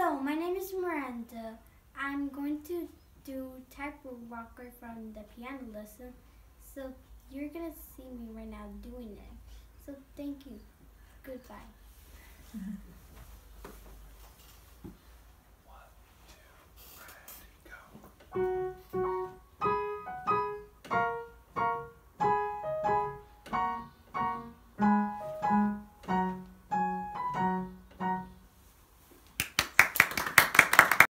So, my name is Miranda. I'm going to do type rocker from the piano lesson. So, you're going to see me right now doing it. So, thank you. Goodbye.